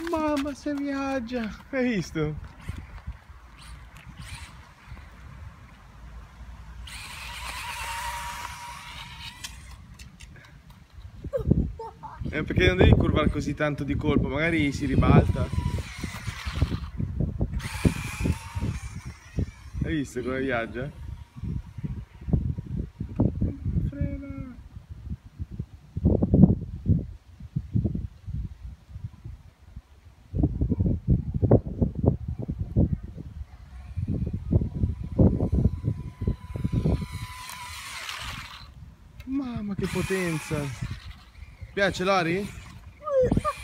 Mamma se viaggia, hai visto? Perché non devi curvare così tanto di colpo, magari si ribalta. Hai visto come viaggia? Frena. Mamma che potenza! Piace Lori?